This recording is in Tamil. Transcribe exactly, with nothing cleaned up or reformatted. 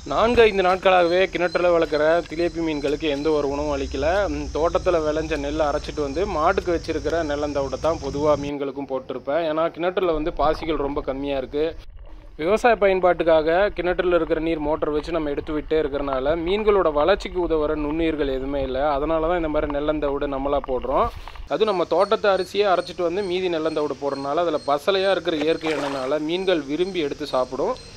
நான்கு ஐந்து நாட்களாகவே கிணற்றில் வளர்க்குற திலேப்பி மீன்களுக்கு எந்த ஒரு உணவும் அளிக்கலை. தோட்டத்தில் விளைஞ்ச நெல்லை அரைச்சிட்டு வந்து மாட்டுக்கு வச்சுருக்கிற நெல்லந்தவிட தான் பொதுவாக மீன்களுக்கும் போட்டிருப்பேன். ஏன்னா கிணற்றில் வந்து பாசிகள் ரொம்ப கம்மியாக இருக்குது. விவசாய பயன்பாட்டுக்காக கிணற்றில் இருக்கிற நீர் மோட்டர் வச்சு நம்ம எடுத்து விட்டே இருக்கிறனால மீன்களோட வளர்ச்சிக்கு உதவுற நுண்ணுயிர்கள் எதுவுமே இல்லை. அதனால தான் இந்த மாதிரி நெல்லந்தவிடு நம்மளாக போடுறோம். அதுவும் நம்ம தோட்டத்தை அரிசியே அரைச்சிட்டு வந்து மீதி நெல்லந்தவிடு போடுறதுனால அதில் பசலையாக இருக்கிற இயற்கை எண்ணெய்னால மீன்கள் விரும்பி எடுத்து சாப்பிடும்.